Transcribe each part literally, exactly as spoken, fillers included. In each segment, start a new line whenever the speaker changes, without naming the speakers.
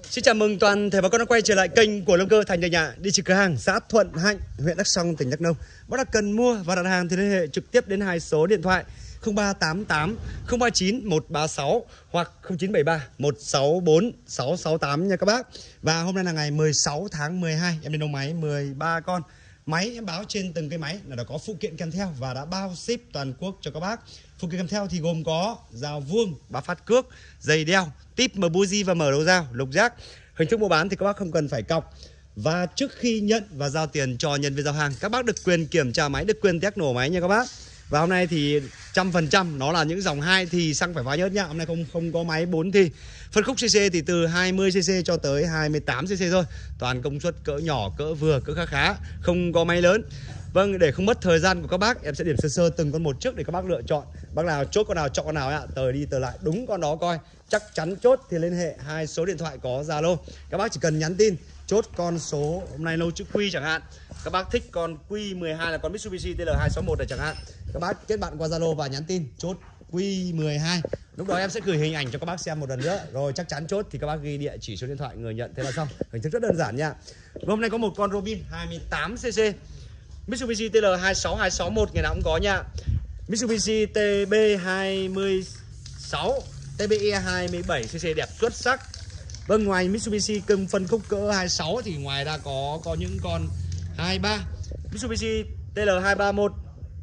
Xin chào mừng toàn thể bà con đã quay trở lại kênh của Lâm Cơ Thành Nhà Nhà. Địa chỉ cửa hàng xã Thuận Hạnh, huyện Đắk Song, tỉnh Đắk Nông. Bác đã cần mua và đặt hàng thì liên hệ trực tiếp đến hai số điện thoại không ba tám tám không ba chín một ba sáu hoặc không chín bảy ba một sáu bốn sáu sáu tám nha các bác. Và hôm nay là ngày mười sáu tháng mười hai, em đến đông máy mười ba con. Máy em báo trên từng cái máy là đã có phụ kiện kèm theo và đã bao ship toàn quốc cho các bác. Phụ kiện kèm theo thì gồm có dao vuông, bá phát cước, dây đeo, típ, mở buji và mở đầu dao, lục giác. Hình thức mua bán thì các bác không cần phải cọc. Và trước khi nhận và giao tiền cho nhân viên giao hàng, các bác được quyền kiểm tra máy, được quyền test nổ máy nha các bác. Và hôm nay thì trăm phần trăm nó là những dòng hai thì xăng phải vá nhớt nhá. Hôm nay không không có máy bốn thì. Phân khúc cc thì từ hai mươi xê xê cho tới hai mươi tám xê xê thôi. Toàn công suất cỡ nhỏ, cỡ vừa, cỡ khá khá, không có máy lớn. Vâng, để không mất thời gian của các bác, em sẽ điểm sơ sơ từng con một trước để các bác lựa chọn. Bác nào chốt con nào chọn con nào ạ, tờ đi tờ lại đúng con đó coi. Chắc chắn chốt thì liên hệ hai số điện thoại có Zalo. Các bác chỉ cần nhắn tin chốt con số hôm nay lâu chữ Q chẳng hạn. Các bác thích con Q mười hai là con Mitsubishi T L hai sáu một này chẳng hạn. Các bác kết bạn qua Zalo và nhắn tin chốt Q mười hai. Lúc đó em sẽ gửi hình ảnh cho các bác xem một lần nữa. Rồi chắc chắn chốt thì các bác ghi địa chỉ số điện thoại người nhận, thế là xong. Hình thức rất đơn giản nha. Hôm nay có một con Robin hai mươi tám xê xê Mitsubishi T L hai sáu hai sáu một ngày nào cũng có nha. Mitsubishi T B hai mươi sáu, T B E hai mươi bảy xê xê đẹp xuất sắc. Vâng, ngoài Mitsubishi cưng phân khúc cỡ hai mươi sáu thì ngoài ra có có những con hai mươi ba, Mitsubishi T L hai ba mốt,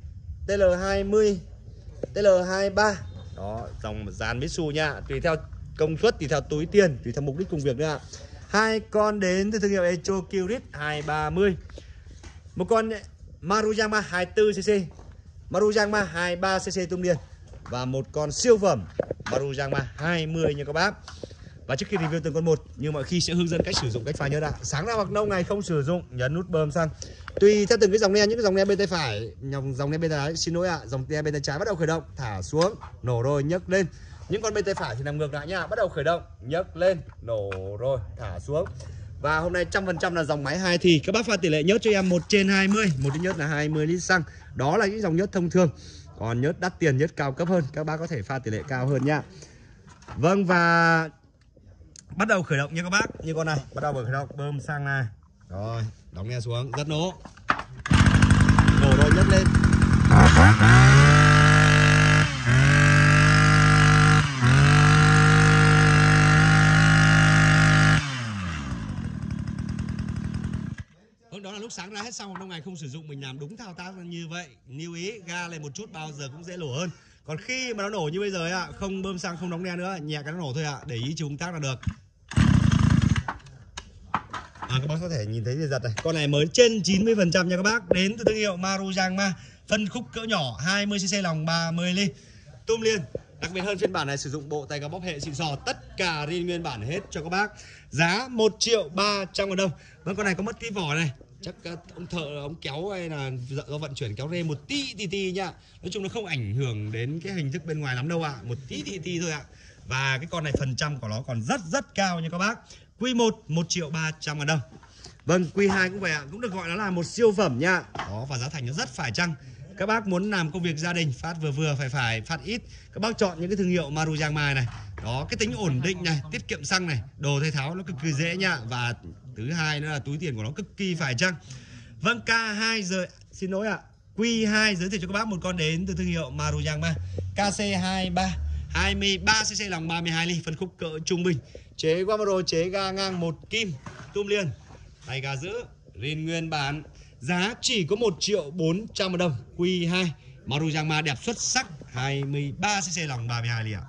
T L hai mươi, T L hai ba. Đó, dòng dàn Mitsu nha, tùy theo công suất, tùy theo túi tiền, tùy theo mục đích công việc nữa ạ. Hai con đến từ thương hiệu Echo Kyrit hai ba mươi. Một con Maruyama hai mươi tư xê xê, Maruyama hai mươi ba xê xê tung điền. Và một con siêu phẩm Maruyama hai mươi nha các bác. Và trước khi review từng con một, như mọi khi sẽ hướng dẫn cách sử dụng, cách pha nhớ đã. Sáng nào hoặc lâu ngày không sử dụng, nhấn nút bơm xăng. Tùy theo từng cái dòng ne, những cái dòng ne bên tay phải, dòng dòng ne bên tay trái, xin lỗi ạ, à, dòng ne bên tay trái bắt đầu khởi động, thả xuống, nổ rồi nhấc lên. Những con bên tay phải thì làm ngược lại nha, bắt đầu khởi động, nhấc lên, nổ rồi, thả xuống. Và hôm nay trăm phần trăm là dòng máy hai thì các bác pha tỷ lệ nhớt cho em một trên hai mươi, một lít nhớt là hai mươi lít xăng. Đó là những dòng nhớt thông thường. Còn nhớt đắt tiền, nhớt cao cấp hơn, các bác có thể pha tỷ lệ cao hơn nha. Vâng, và bắt đầu khởi động nha các bác. Như con này, bắt đầu khởi động, bơm xăng này. Rồi, đóng nghe xuống, rất nổ. Nổ rồi nhấc lên. Đó là lúc sáng ra hết xong, hôm ngày không sử dụng mình làm đúng thao tác như vậy. Lưu ý ga lên một chút bao giờ cũng dễ nổ hơn. Còn khi mà nó nổ như bây giờ ạ, không bơm xăng, không đóng đen nữa, nhẹ cái nó nổ thôi ạ, để ý chúng tác là được. À, các bác có thể nhìn thấy thì giật này. Con này mới trên chín mươi phần trăm nha các bác. Đến từ thương hiệu Maruyama, phân khúc cỡ nhỏ hai mươi xê xê lòng ba mươi ly, tum liên. Đặc biệt hơn phiên bản này sử dụng bộ tay cá bóp hệ xịn sò, tất cả riêng nguyên bản hết cho các bác. Giá một triệu ba trăm ngàn đồng. Vâng, con này có mất tí vỏ này. Chắc ông thợ ông kéo hay là do vận chuyển kéo rê một tí tí tí nhá. Nói chung nó không ảnh hưởng đến cái hình thức bên ngoài lắm đâu ạ, à. Một tí tí tí thôi ạ. À. Và cái con này phần trăm của nó còn rất rất cao nha các bác. Q một một triệu ba trăm ngàn đồng. Vâng, Q hai cũng vậy ạ, à. Cũng được gọi nó là một siêu phẩm nha. Đó, và giá thành nó rất phải chăng. Các bác muốn làm công việc gia đình, phát vừa vừa phải phải, phát ít, các bác chọn những cái thương hiệu Maruyama này. Đó, cái tính ổn định này, tiết kiệm xăng này, đồ thay tháo nó cực kỳ dễ nha. Và thứ hai nữa là túi tiền của nó cực kỳ phải chăng. Vâng, K hai rồi, xin lỗi ạ, à. Q hai giới thiệu cho các bác một con đến từ thương hiệu Maruyama K C hai ba, hai mươi ba xê xê lòng ba mươi hai ly, phân khúc cỡ trung bình. Chế qua model, chế ga ngang một kim, tum liền, tay ga giữ, riêng nguyên bản. Giá chỉ có một triệu bốn trăm ngàn đồng. Q hai Maruyama đẹp xuất sắc, hai mươi ba xê xê lòng ba mươi hai ly ạ.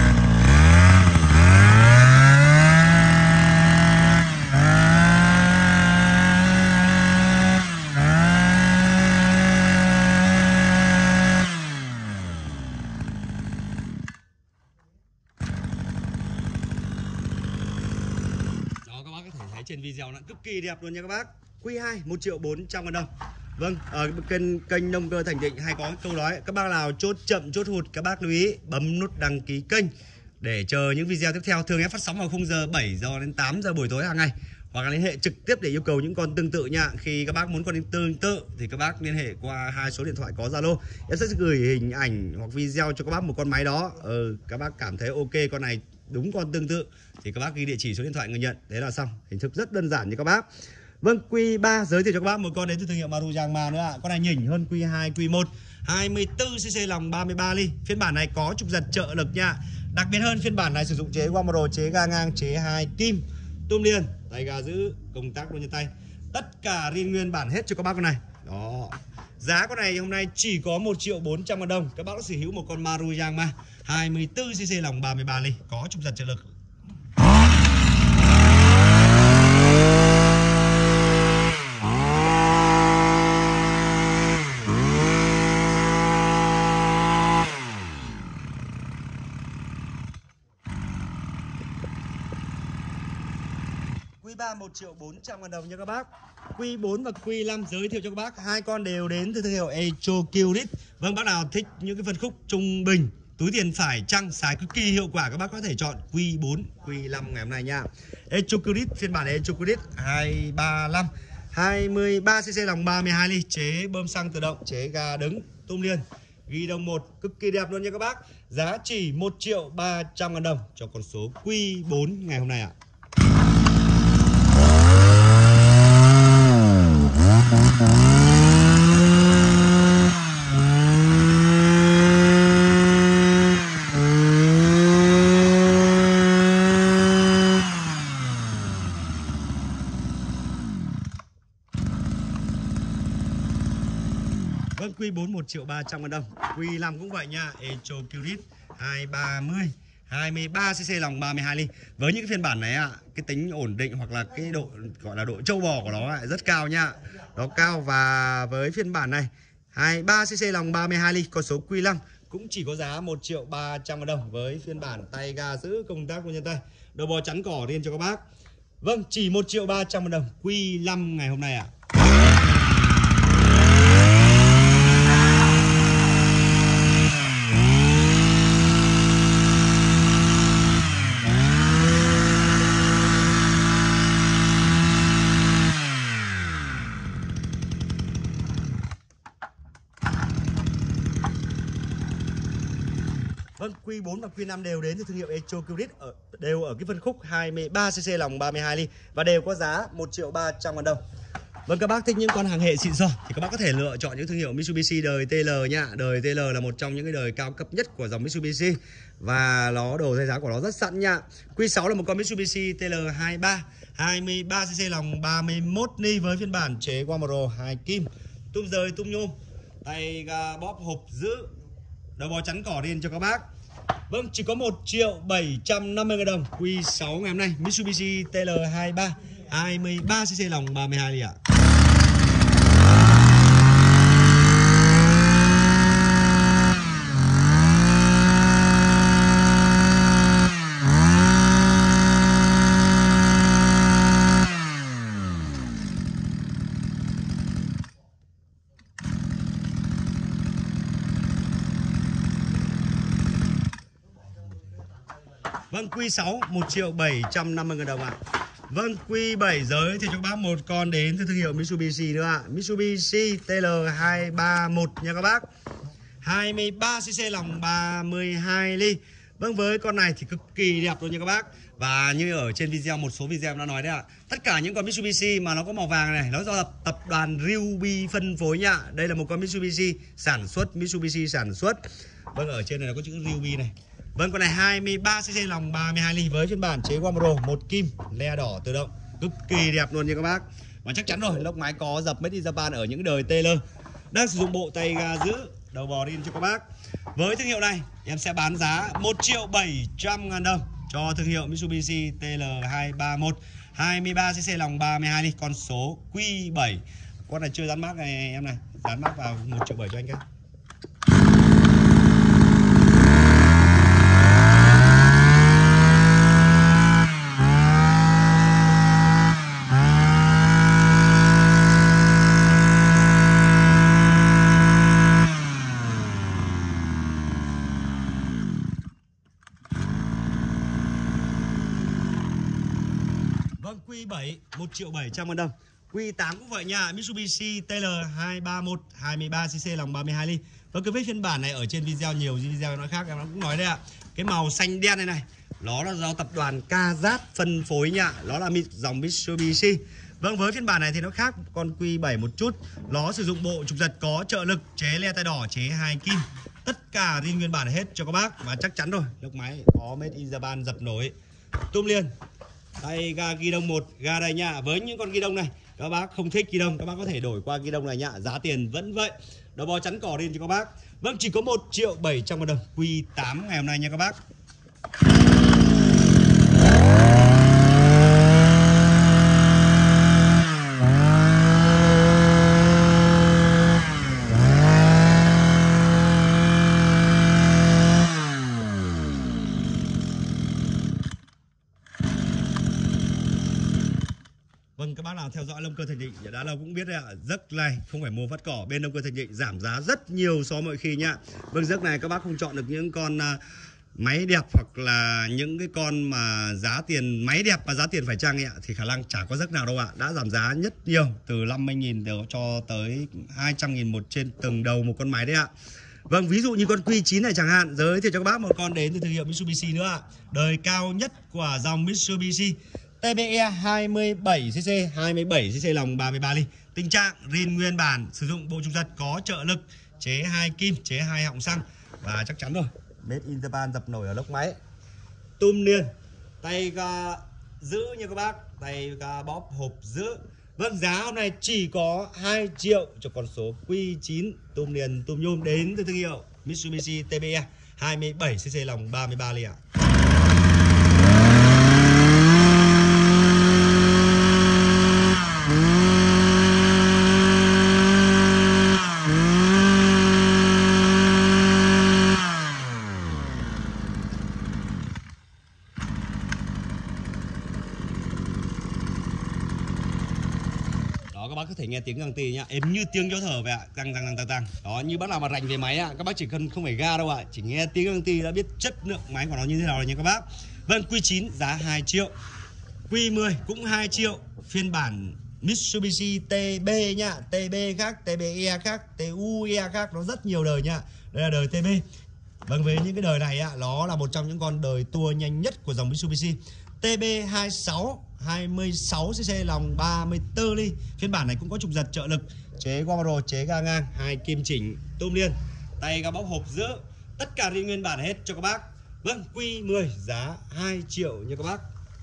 Trên video nó cực kỳ đẹp luôn nha các bác. Q hai một triệu bốn trăm ngàn đồng. Vâng, ở kênh kênh Nông Cơ Thành Định hay có câu nói các bác nào chốt chậm chốt hụt, các bác lưu ý bấm nút đăng ký kênh để chờ những video tiếp theo. Thường em phát sóng vào khung giờ bảy giờ đến tám giờ buổi tối hàng ngày, hoặc là liên hệ trực tiếp để yêu cầu những con tương tự nha. Khi các bác muốn con tương tự thì các bác liên hệ qua hai số điện thoại có Zalo. Em sẽ gửi hình ảnh hoặc video cho các bác một con máy đó. Ừ, các bác cảm thấy ok con này đúng con tương tự thì các bác ghi địa chỉ, số điện thoại người nhận, thế là xong. Hình thức rất đơn giản như các bác. Vâng, Q ba giới thiệu cho các bác một con đến từ thương hiệu Maruyama nữa ạ. Con này nhỉnh hơn Q hai, Q một, hai mươi tư xê xê lòng ba mươi ba ly. Phiên bản này có trục giật trợ lực nha. Đặc biệt hơn, phiên bản này sử dụng chế Wamaro, chế ga ngang, chế hai kim, tum liền, tay ga giữ, công tắc đôi chân tay. Tất cả riêng nguyên bản hết cho các bác con này. Đó. Giá con này hôm nay chỉ có một triệu bốn trăm ngàn đồng. Các bác sở hữu một con Maruyama hai mươi tư xê xê lòng ba mươi ba ly, có trục giật trợ lực. Q ba một triệu bốn trăm ngàn đồng nha các bác. Q bốn và Q năm giới thiệu cho các bác, hai con đều đến từ thương hiệu Echocurit. Vâng, bác nào thích những cái phân khúc trung bình, túi tiền phải chăng, xài cực kỳ hiệu quả, các bác có thể chọn Q bốn, Q năm ngày hôm nay nha. Echocurit, phiên bản Echocurit hai ba lăm, hai mươi ba xê xê lòng ba mươi hai ly, chế bơm xăng tự động, chế ga đứng, tum liền, ghi đồng một, cực kỳ đẹp luôn nha các bác. Giá chỉ một triệu ba trăm ngàn đồng cho con số Q bốn ngày hôm nay ạ. Vâng, Q bốn một triệu ba trăm ngàn đồng. Q năm cũng vậy nha, Echocurit hai ba mươi, hai mươi ba xê xê lòng ba mươi hai ly. Với những cái phiên bản này ạ, à, cái tính ổn định hoặc là cái độ gọi là độ trâu bò của nó lại rất cao nha. Nó cao, và với phiên bản này hai mươi ba xê xê lòng ba mươi hai ly, con số Q năm cũng chỉ có giá một triệu ba trăm ngàn đồng với phiên bản tay ga giữ, công tắc đôi chân tay, đầu bò chắn cỏ riêng cho các bác. Vâng, chỉ một triệu ba trăm ngàn đồng Q năm ngày hôm nay ạ. À. Vâng, Q bốn và Q năm đều đến từ thương hiệu Echocurit, ở đều ở cái phân khúc hai mươi ba xê xê lòng ba mươi hai ly và đều có giá một triệu ba trăm ngàn đồng. Vâng, các bác thích những con hàng hệ xịn sò thì các bác có thể lựa chọn những thương hiệu Mitsubishi đời tê lờ nha. Đời tê lờ là một trong những cái đời cao cấp nhất của dòng Mitsubishi và nó đồ thay giá của nó rất sẵn nha. Q sáu là một con Mitsubishi tê lờ hai ba, hai mươi ba xê xê lòng ba mươi mốt ly với phiên bản chế Wamaro hai kim, tum rời tum nhôm, tay ga bóp hộp giữ, đầu bò chắn cỏ riêng cho các bác. Vâng, chỉ có một triệu bảy trăm năm mươi ngàn đồng Q sáu ngày hôm nay, Mitsubishi tê lờ hai ba, hai mươi ba xê xê lòng ba mươi hai ly ạ. Vâng, Q sáu một triệu bảy trăm năm mươi ngàn đồng ạ. À. Vâng, Q bảy giới thì cho các bác một con đến từ thương hiệu Mitsubishi nữa ạ. À. Mitsubishi tê lờ hai ba mốt nha các bác. hai mươi ba xê xê lòng ba mươi hai ly. Vâng, với con này thì cực kỳ đẹp luôn nha các bác. Và như ở trên video, một số video em đã nói đấy ạ. À, tất cả những con Mitsubishi mà nó có màu vàng này, nó do tập đoàn Ryobi phân phối nha. Đây là một con Mitsubishi sản xuất, Mitsubishi sản xuất. Vâng, ở trên này nó có chữ Ryobi này. Vâng, con này hai mươi ba xê xê lòng ba mươi hai ly với phiên bản chế Wamaro một kim, le đỏ tự động, cực kỳ đẹp luôn nha các bác. Và chắc chắn rồi, lốc máy có dập Made in Japan ở những đời tê lờ. Đang sử dụng bộ tay ga giữ, đầu bò riêng cho các bác. Với thương hiệu này, em sẽ bán giá một triệu bảy trăm ngàn đồng cho thương hiệu Mitsubishi tê lờ hai ba mốt, hai mươi ba xê xê lòng ba mươi hai ly, con số Q bảy. Con này chưa dán mác này em này, dán mác vào một triệu bảy cho anh cái. Vâng, Q bảy một triệu bảy trăm ngàn đồng. Q tám cũng vậy nha, Mitsubishi tê lờ hai ba mốt, hai mươi ba xê xê lòng ba mươi hai ly. Và cái phiên bản này ở trên video, nhiều video nói khác em cũng nói đây ạ. Cái màu xanh đen này này, Nó là do tập đoàn ca dát phân phối nha. Nó là dòng Mitsubishi. Vâng, với phiên bản này thì nó khác con Q bảy một chút. Nó sử dụng bộ trục giật có trợ lực, chế le tay đỏ, chế hai kim. Tất cả zin nguyên bản hết cho các bác. Và chắc chắn rồi, lốc máy có Made in Japan dập nổi. Tôm liền. Tay ga ghi đông một, ga đây nha. Với những con ghi đông này, các bác không thích ghi đông, các bác có thể đổi qua ghi đông này nha. Giá tiền vẫn vậy. Đầu bò chắn cỏ zin cho các bác. Vâng, chỉ có một triệu bảy trăm ngàn đồng Q tám ngày hôm nay nha các bác. Vâng, các bác nào theo dõi Long Cơ Thành Thịnh đã lâu cũng biết đấy ạ. Giấc này không phải mua phát cỏ, bên Long Cơ Thành Thịnh giảm giá rất nhiều so với mọi khi nha. Vâng, giấc này các bác không chọn được những con uh, máy đẹp hoặc là những cái con mà giá tiền máy đẹp mà giá tiền phải chăng ạ, thì khả năng chả có giấc nào đâu ạ. Đã giảm giá nhất nhiều, từ năm mươi nghìn cho tới hai trăm nghìn một trên từng đầu một con máy đấy ạ. Vâng, ví dụ như con Q chín này chẳng hạn, giới thiệu cho các bác một con đến từ thương hiệu Mitsubishi nữa ạ. Đời cao nhất của dòng Mitsubishi, T B E hai mươi bảy xê xê, hai mươi bảy xê xê lòng ba mươi ba ly. Tình trạng zin nguyên bản, sử dụng bộ trục giật có trợ lực, chế hai kim, chế hai họng xăng. Và chắc chắn rồi, Made in Japan dập nổi ở lốc máy. Tum niên, tay ga giữ nha các bác, tay ga bóp hộp giữ. Vâng, giá hôm nay chỉ có hai triệu cho con số Q chín tum niên tum nhôm đến từ thương hiệu Mitsubishi T B E hai mươi bảy xê xê lòng ba mươi ba ly ạ. Đó, các bác có thể nghe tiếng găng tì nhá, êm như tiếng gió thở vậy ạ, tăng tăng tăng tăng tăng. Đó, như bác nào mà rành về máy ạ, các bác chỉ cần không phải ga đâu ạ, chỉ nghe tiếng găng tì đã biết chất lượng máy của nó như thế nào rồi nha các bác. Vâng, Q chín giá hai triệu, Q mười cũng hai triệu, phiên bản Mitsubishi T B nhá, T B khác, T B E khác, T U E khác, nó rất nhiều đời nha. Đây là đời T B. Vâng, với những cái đời này ạ, nó là một trong những con đời tua nhanh nhất của dòng Mitsubishi. T B hai mươi sáu, hai mươi sáu xê xê lòng ba mươi tư ly. Phiên bản này cũng có trục giật trợ lực, chế Guamaro, chế ga ngang, hai kim chỉnh, tôm liên, tay ga bóc hộp giữ. Tất cả zin nguyên bản hết cho các bác. Vâng, Q mười giá hai triệu nha các bác.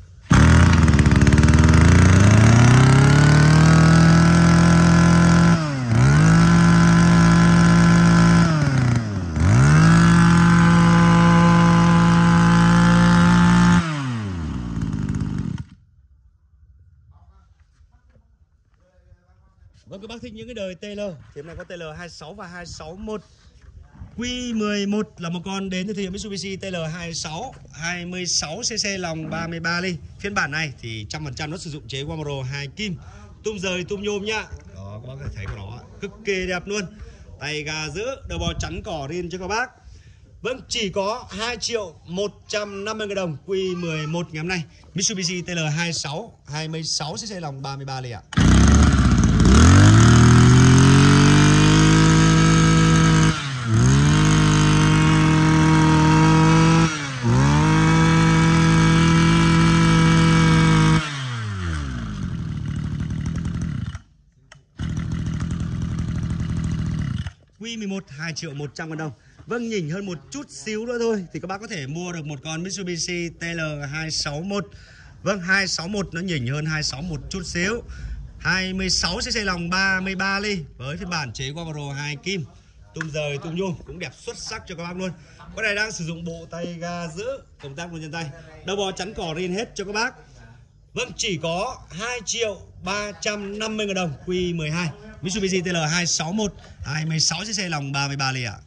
Vâng, các bác thích những cái đời T L thì hôm nay có T L hai mươi sáu và hai sáu mốt. Q mười một là một con đến từ thương hiệu Mitsubishi T L hai mươi sáu, hai mươi sáu xê xê lòng ba mươi ba ly. Phiên bản này thì một trăm phần trăm nó sử dụng chế Guamaro hai kim, tum rời tum nhôm nhá. Đó, các bác có thể thấy của nó cực kỳ đẹp luôn. Tay ga giữ, đầu bò chắn cỏ zin cho các bác. Vâng, chỉ có hai triệu một trăm năm mươi nghìn đồng Q mười một ngày hôm nay. Mitsubishi T L hai mươi sáu, hai mươi sáu xê xê lòng ba mươi ba ly ạ. Q mười một hai triệu một trăm nghìn đồng. Vâng, nhỉnh hơn một chút xíu nữa thôi thì các bác có thể mua được một con Mitsubishi T L hai sáu mốt. Vâng, hai sáu mốt nó nhỉnh hơn hai sáu một chút xíu. hai mươi sáu xê xê lòng ba mươi ba ly với phiên bản chế Guamaro hai kim, tum rời tum nhôm cũng đẹp xuất sắc cho các bác luôn. Con này đang sử dụng bộ tay ga giữ, công tác luôn trên tay. Đầu bò chắn cỏ zin hết cho các bác. Vâng, chỉ có hai triệu ba trăm năm mươi nghìn đồng Q mười hai. Mitsubishi T L hai sáu mốt, hai mươi sáu xê xê lòng ba mươi ba ly ạ.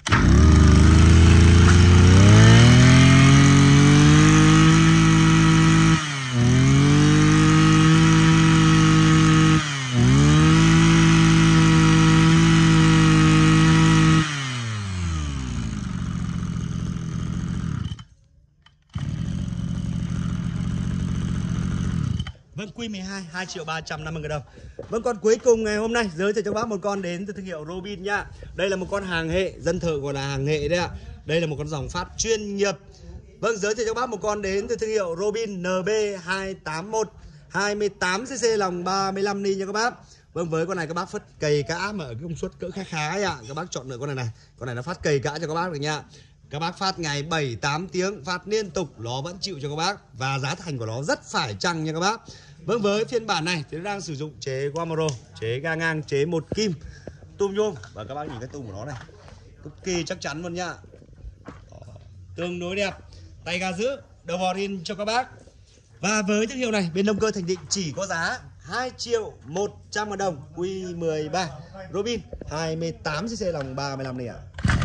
Vâng, Q mười hai hai triệu ba trăm năm mươi nghìn đồng. Vâng, con cuối cùng ngày hôm nay giới thiệu cho các bác một con đến từ thương hiệu Robin nha. Đây là một con hàng hệ, dân thợ gọi là hàng hệ đấy ạ. Đây là một con dòng phát chuyên nghiệp. Vâng, giới thiệu cho các bác một con đến từ thương hiệu Robin N B hai tám mốt, hai mươi tám xê xê, lòng ba mươi lăm ni nha các bác. Vâng, với con này các bác phát cầy cả mà ở cái công suất cỡ khá khá ấy ạ. Các bác chọn lựa con này này. Con này nó phát cầy cả cho các bác được nha. Các bác phát ngày bảy tám tiếng, phát liên tục nó vẫn chịu cho các bác. Và giá thành của nó rất phải chăng nha các bác. Vâng, với phiên bản này thì nó đang sử dụng chế Guamaro, chế ga ngang, chế một kim, tum nhôm. Và các bác nhìn cái tum của nó này, cực kỳ chắc chắn luôn nha. Tương đối đẹp, tay ga giữ, đầu vò in cho các bác. Và với thương hiệu này, bên Động Cơ Thành Định chỉ có giá hai triệu một trăm ngàn đồng, Q mười ba Robin hai mươi tám xê xê, lòng ba mươi lăm này ạ.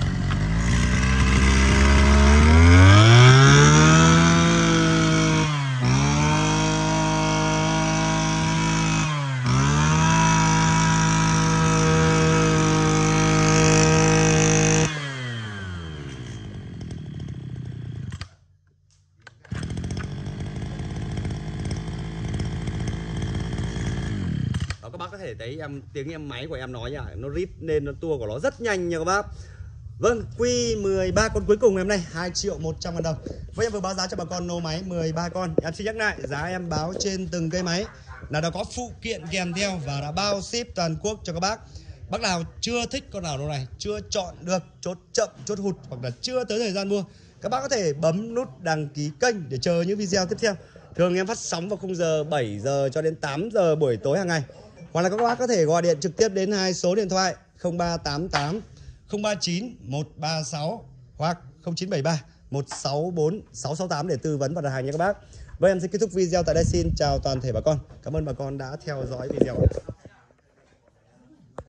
Đó, các bác có thể thấy em tiếng em máy của em nói nha, nó rít nên nó tua của nó rất nhanh nha các bác. Vâng, Q mười ba con cuối cùng ngày hôm nay hai triệu một trăm ngàn đồng. Với em vừa báo giá cho bà con lô máy mười ba con. Em xin nhắc lại, giá em báo trên từng cây máy là đã có phụ kiện kèm theo và đã bao ship toàn quốc cho các bác. Bác nào chưa thích con nào lô này, chưa chọn được, chốt chậm, chốt hụt hoặc là chưa tới thời gian mua, các bác có thể bấm nút đăng ký kênh để chờ những video tiếp theo. Thường em phát sóng vào khung giờ bảy giờ cho đến tám giờ buổi tối hàng ngày. Hoặc là các bác có thể gọi điện trực tiếp đến hai số điện thoại không ba tám tám không ba chín một ba sáu hoặc không chín bảy ba một sáu bốn sáu sáu tám để tư vấn và đặt hàng nha các bác. Vậy em sẽ kết thúc video tại đây. Xin chào toàn thể bà con. Cảm ơn bà con đã theo dõi video.